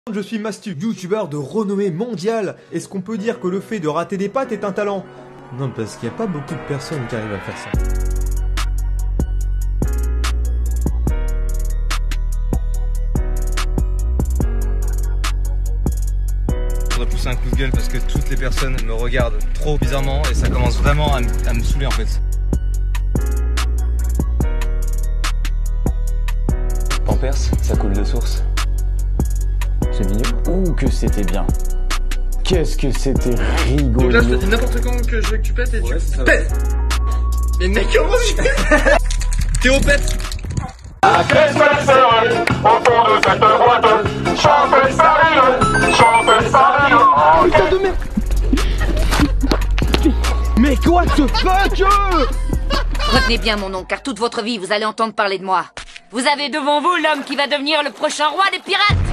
Je suis Mastu, youtubeur de renommée mondiale. Est-ce qu'on peut dire que le fait de rater des pâtes est un talent? Non, parce qu'il n'y a pas beaucoup de personnes qui arrivent à faire ça. Je voudrais pousser un coup de gueule parce que toutes les personnes me regardent trop bizarrement et ça commence vraiment à me saouler en fait. Pampers, ça coule de source. C'est mignon. Ouh, que c'était bien. Qu'est-ce que c'était rigolo. Donc là, je te dis n'importe quand que je veux que tu pètes et tu pètes. Mais mec, comment tu pètes? Théo pète. Qu'est-ce que c'est au fond de cette boîte? Chantez ça rire, chantez ça rire. Putain de merde. Mais quoi ce fuck? Retenez bien mon nom, car toute votre vie, vous allez entendre parler de moi. Vous avez devant vous l'homme qui va devenir le prochain roi des pirates.